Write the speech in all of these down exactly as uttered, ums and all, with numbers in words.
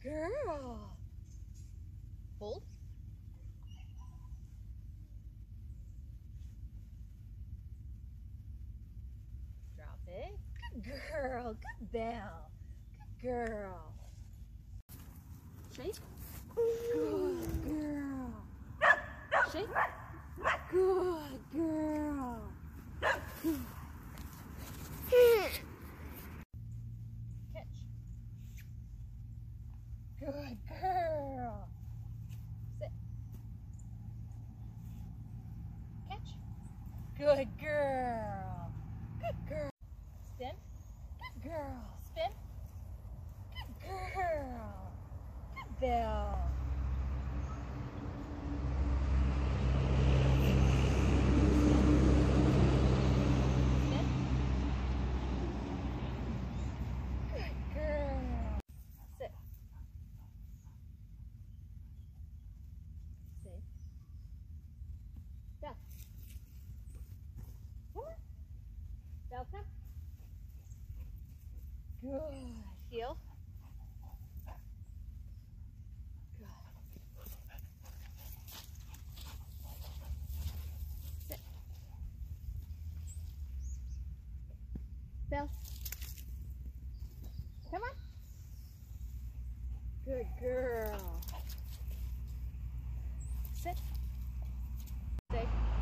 girl. Hold. Drop it. Good girl. Good Belle. Good girl. Shake. Good girl. Shake. Good girl. Catch. Good girl. Sit. Catch. Good girl. Good girl. Spin. Good girl. Spin. Good girl. Good Belle. Belle. Come on. Belle, come. Good. Heel. Good. Sit. Belle. Come on. Good girl. Sit. Stay.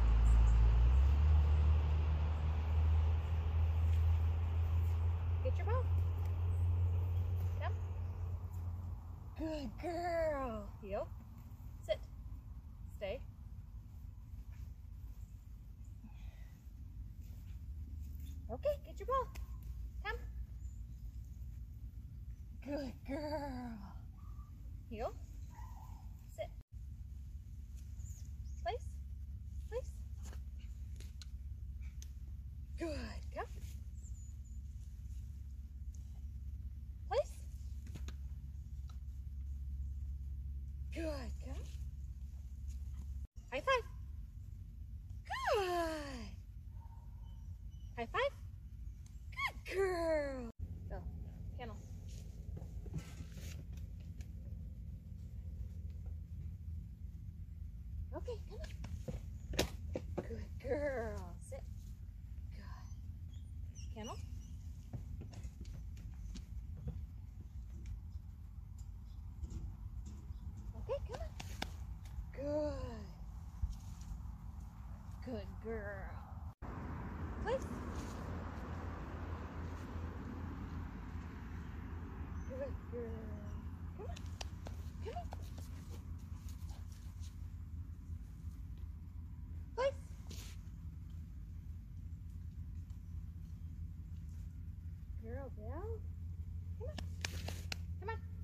Get your ball. Come. Good girl. Heel. Sit. Stay. Okay, get your ball. Come. Good girl. Heel. Sit. Place. Place. Good. Come. Place. Good. Come. High five. Good. High five. Good girl. Go. Kennel. Okay, come on. Good girl. Sit. Good. Kennel. Okay, come on. Good. Good girl. Place. Good girl. Come on. Come on. Place. Girl, Belle. Come on. Come on.